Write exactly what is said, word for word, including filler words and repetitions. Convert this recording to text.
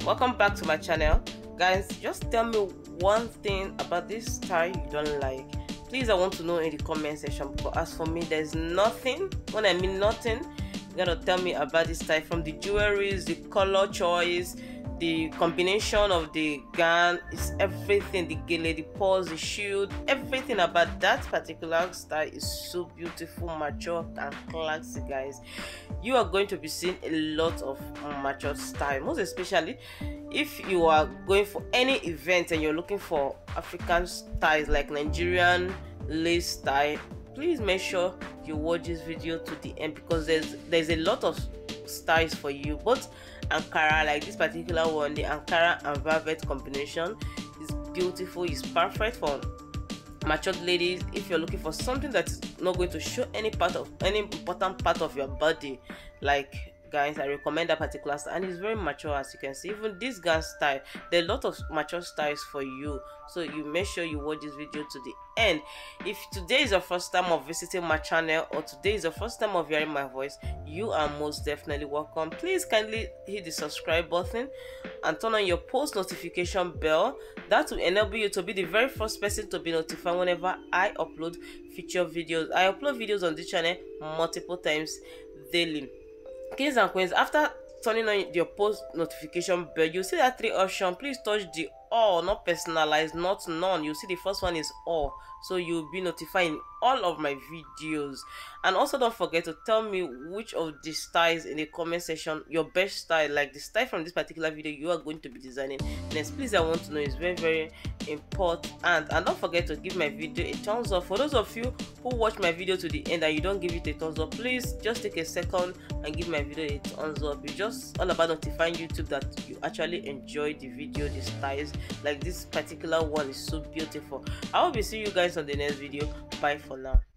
Welcome back to my channel. Guys, just tell me one thing about this style you don't like. Please, I want to know in the comment section, because as for me, there's nothing. When I mean nothing, you gotta tell me about this style, from the jewelries, the color choice, the combination of the gown, is everything, the gele, the pose, the shield, everything about that particular style is so beautiful, mature and classy. Guys, you are going to be seeing a lot of mature style, most especially if you are going for any event and you're looking for African styles like Nigerian lace style. Please make sure you watch this video to the end, because there's there's a lot of styles for you. Both Ankara, like this particular one, the Ankara and velvet combination is beautiful. It's perfect for matured ladies. If you're looking for something that's not going to show any part of any important part of your body, like, guys, I recommend that particular style, and it's very mature. As you can see, even this gown style, there are a lot of mature styles for you, so you make sure you watch this video to the end. If today is your first time of visiting my channel, or today is your first time of hearing my voice, you are most definitely welcome. Please kindly hit the subscribe button and turn on your post notification bell. That will enable you to be the very first person to be notified whenever I upload future videos. I upload videos on this channel multiple times daily. Kings and queens, after turning on your post notification bell, you see that three option. Please touch the all, not personalized, not none. You see the first one is all, so you'll be notified in all of my videos. And also, don't forget to tell me which of the styles in the comment section, your best style, like the style from this particular video you are going to be designing next. Please, I want to know. It's very very important. And don't forget to give my video a thumbs up. For those of you who watch my video to the end and you don't give it a thumbs up, please just take a second and give my video a thumbs up. It's just all about notifying YouTube that you actually enjoyed the video, the styles. Like this particular one is so beautiful. I will be seeing you guys on the next video. Bye for now.